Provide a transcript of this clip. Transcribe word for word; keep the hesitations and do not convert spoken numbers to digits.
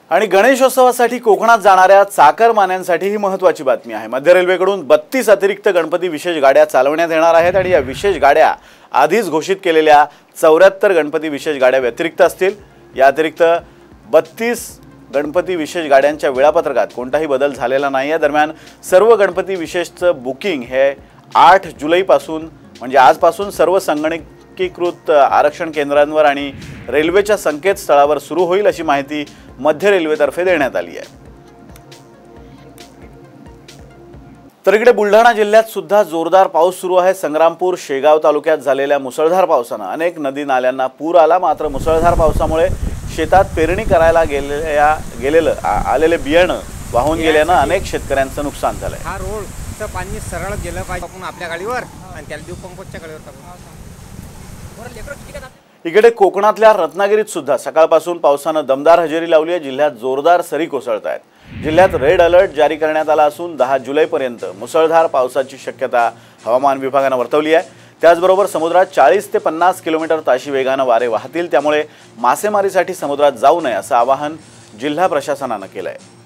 आणि गणेशोत्सवासाठी कोकणात जाणाऱ्या चाकरमान्यांसाठी ही महत्त्वाची बातमी आहे। मध्य रेल्वेकडून बत्तीस अतिरिक्त गणपती विशेष गाड्या चालवण्यात येणार आहेत आणि या विशेष गाड्या आधीच घोषित केलेल्या चौऱ्याहत्तर गणपती विशेष गाड्या व्यतिरिक्त असतील। या अतिरिक्त बत्तीस गणपती विशेष गाड्यांच्या वेळापत्रकात कोणताही बदल झालेला नाही आहे। दरम्यान सर्व गणपती विशेषचं बुकिंग हे आठ जुलै पासून म्हणजे आजपासून सर्व संगणकीकृत आरक्षण केंद्रांवर आणि रेल्वेच्या संकेतस्थळावर सुरू होईल अशी माहिती मध्य रेल्वेतर्फे देण्यात आली आहे। तर इकडे बुलढाणा जिल्ह्यात सुद्धा जोरदार पाऊस सुरू आहे। संग्रामपूर शेगाव तालुक्यात झालेल्या मुसळधार पावसाने अनेक नदी नाल्यांना पूर आला। मात्र मुसळधार पावसामुळे शेतात पेरणी करायला गेलेल्या गेलेलं आलेले बियाणं वाहून गेल्याने अनेक शेतकऱ्यांचं नुकसान झालंय। हा रोडचं पाणी सरळ गेलं पाहिजे आपण आपल्या गाडीवर आणि त्याला देऊ पंपोच्या गाडीवर टाकू। इकडे कोकणातल्या रत्नागिरीत सुद्धा सकाळपासून पावसानं दमदार हजेरी लावली आहे। जिल्ह्यात जोरदार सरी कोसळत आहेत। जिल्ह्यात रेड अलर्ट जारी करण्यात आला असून दहा जुलैपर्यंत मुसळधार पावसाची शक्यता हवामान विभागाने वर्तवली आहे। त्याचबरोबर समुद्रात चाळीस ते पन्नास किलोमीटर ताशी वेगाने वारे वाहतील, त्यामुळे मासेमारीसाठी समुद्रात जाऊ नये असं आवाहन जिल्हा प्रशासनाने केलं आहे।